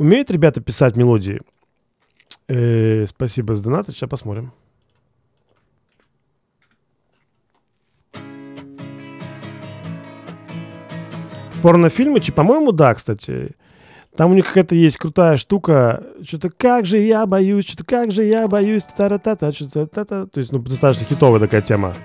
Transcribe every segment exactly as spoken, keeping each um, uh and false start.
Умеют ребята писать мелодии? Э, спасибо за донат. Сейчас посмотрим. Порнофильмы, по-моему, да, кстати. Там у них какая-то есть крутая штука. Что-то как же я боюсь, что-то как же я боюсь. Та-та-та-та, что-то та-та. То есть, ну, достаточно хитовая такая тема.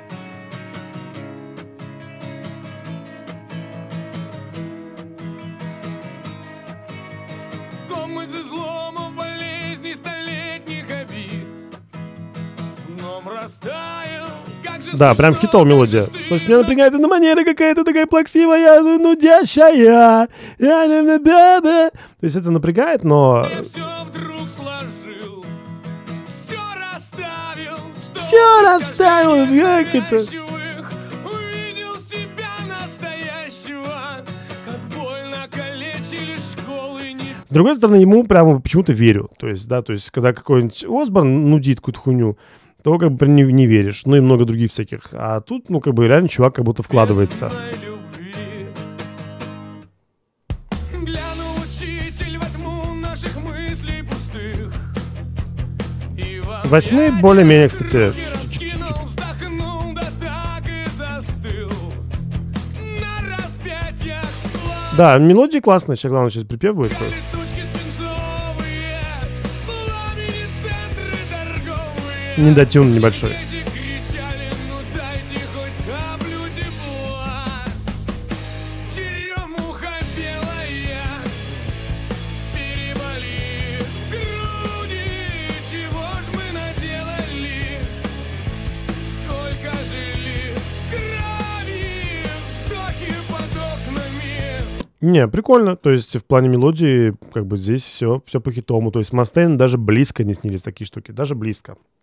Да, прям хитовая мелодия. То есть меня напрягает эта манера какая-то такая плаксивая, ну, нудящая. То есть это напрягает, но... Все расставил, как это... С другой стороны, ему прямо почему-то верю. То есть, да, то есть, когда какой-нибудь Осборн нудит какую-то хуйню, то как бы не, не веришь. Ну и много других всяких. А тут, ну, как бы реально чувак как будто вкладывается. Восьмой более-менее, кстати. Да, мелодия классная. Сейчас, главное, сейчас припев будет. Недотюн небольшой. Не, прикольно. То есть в плане мелодии, как бы здесь все, все по хитому. То есть Мастейн даже близко не снились такие штуки. Даже близко.